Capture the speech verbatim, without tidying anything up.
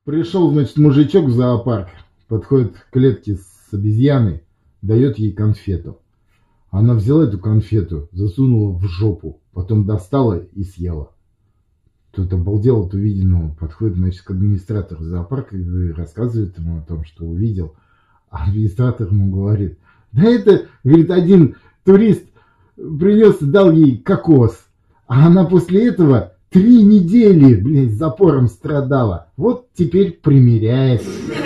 Пришел, значит, мужичок в зоопарк, подходит к клетке с обезьяной, дает ей конфету. Она взяла эту конфету, засунула в жопу, потом достала и съела. Тут обалдел от увиденного, подходит, значит, к администратору зоопарка и рассказывает ему о том, что увидел. А администратор ему говорит: да это, говорит, один турист принес и дал ей кокос. А она после этого три недели, блядь, с запором страдала. Вот теперь примеряет.